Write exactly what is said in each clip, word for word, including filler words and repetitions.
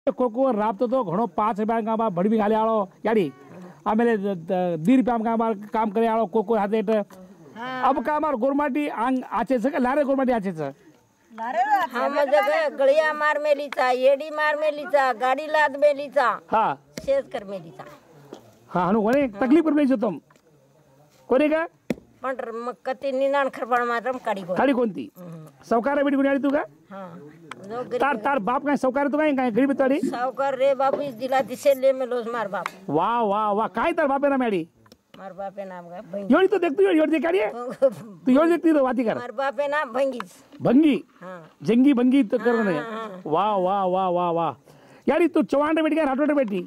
ಕೊಕ್ಕೋ ರಾಬ್ತದೋ घणो पाँच रुपया का बा बड़ी गाले आलो याडी आमेले दी रुपया का बार काम करे आलो कोको हातेट अब का मार गोरमाटी आंग आचे छ लारे गोरमाटी आचे छ लारे हम जगह गळिया मार मेलीचा येडी मार मेलीचा गाडी लाद मेलीचा हां शेज कर मेलीचा हां हनु कोणी तकलीफ पर मेलीचो तुम कोणी का पण मग कती निनाण खरबड मात्रम काडी को काडी कोणती सावकार बेटी कोणी आली तू का हां तार तार बाप काय सावकार तू काय काय गरीब तोडी सावकार रे बापू दिला दिसे ले मेलोस मार बाप वाह वाह वाह काय तार बापे ना मेडी मार बापे नाम का भंगी योडी तो देख तू योडी देख काडी तू योडी देखती तो वाती कर मार बापे नाम भंगी भंगी हां जंगी भंगी तो कर रहे वाह वाह वाह वाह वाह यारी तू चवाण रे बेटी का राठोड रे बेटी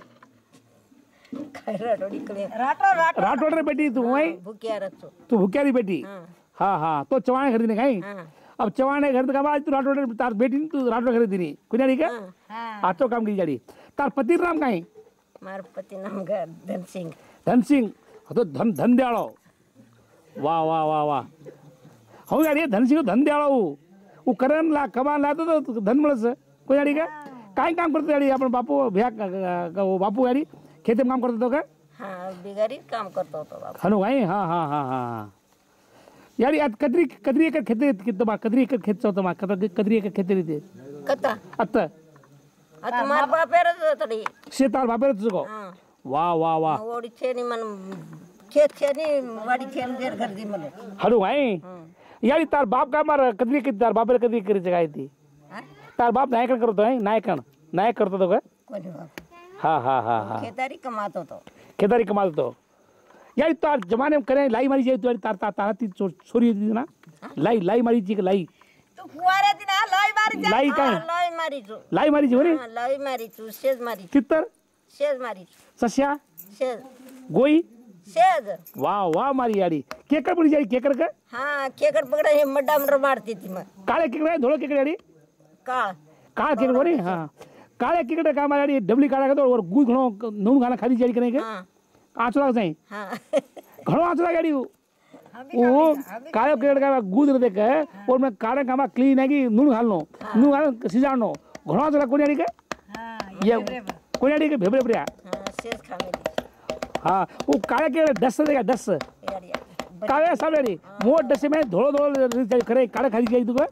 काय राठोडी कले राठो राठो राठोड रे बेटी तू वही भूकिया रचो तू भूक्यारी बेटी हाँ हाँ तो चवाण खरीदने कहीं अब चवाण घर का बाद तू राठोड तार बेटी तू राठोड खरीदी नहीं कुछ नहीं क्या आचो काम की जाड़ी तार पति नाम कहीं मार पति नाम का धन सिंह धन सिंह तो धन धन दयाड़ो वाह वाह वाह वाह हो यार ये धन सिंह धन दयाड़ो वो करन ला कमान ला तो धन मिलस कोई यारी का काय काम करते यारी अपन बापू भैया वो बापू यारी खेते में काम करते तो का हाँ बिगारी काम करता तो बापू हनु भाई हाँ हाँ हाँ हाँ यारी आज कदरी कदरी एक खेते कितना बा कदरी एक खेत चौथा बा कदरी एक खेते रीते कता अत्त अत मार बापे रच तडी शेतार बापे तुझको वाह वाह वाह ओडी छेनी मन खेत छेनी वाडी छेन देर कर दी मले हनु भाई यारी तार बाप का मार कदरी के तार बापे कदरी करी जगह थी तार बाप नायकन करतो है नायकन नायक करतो तो का कोणी बाप हाँ हाँ हाँ हाँ खेतारी कमातो तो खेतारी कमातो तो यारी तार जमाने में करे लाई मारी जाए तो यारी तार तार तार ती छोरी थी ना लाई लाई मारी जी लाई तू फुवारे ती ना लाई मारी जा लाई काय लाई मारी जो लाई मारी जी रे लाई मारी तू शेज मारी तितर शेज मारी सस्या शेज गोई शेज वाह वाह मारी यारी केकर पड़ी जारी केकर का हाँ केकर पकड़ा है मड्डा मर मारती थी मैं काले केकर है धोलो केकर यारी काल काल केकर बोले हाँ काले केकर का मारी यारी डबली काला का तो और गुद घणो नून खाना खाली जारी करेंगे हाँ आचला जाए हाँ घणो आचला गाड़ी वो वो काले केकर का गुद रे देख और मैं काले का क्लीन है कि नून खालनो नून खाल सिजानो घणो आचला कोनी यारी का हां ये कोनी यारी के भेबरे प्रिया हां शेज खामे हाँ वो काले के दस देगा दस काले सब यारी मोट दस में धोलो धोलो करे काले खाली जाए तू का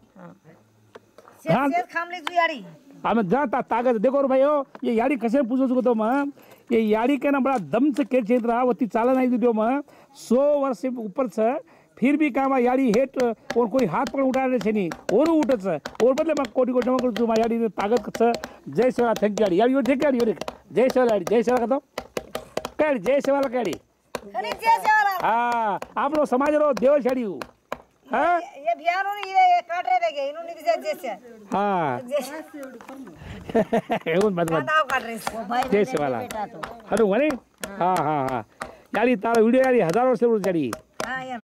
शेज शेज खाम ले तू यारी हमें जाता ताकत देखो रे भाई ये यारी कसे पूछो सको तो मैं ये यारी के ना बड़ा दम से के क्षेत्र रहा वती चाला नहीं दियो मैं सौ वर्ष से ऊपर से फिर भी काम यारी हेट और कोई हाथ पकड़ उठा रहे छे नहीं और उठत से और बदले मैं कोटी कोटी में तू यारी ताकत से जय सेवा थक यारी यारी यो थक यारी यो जय सेवा यारी जय सेवा का तो कह जय सेवा ला कह अरे जय सेवा हां आप लो समाज रो देव छड़ी हां ये ध्यान नहीं ये काट रहे देगे इन्होंने भी जैसे हां एवन मत मत काट रहे वो भाई जय सेवा ला हनु वने हां हां हां यारी तारा वीडियो यारी हजारों से जड़ी हां यार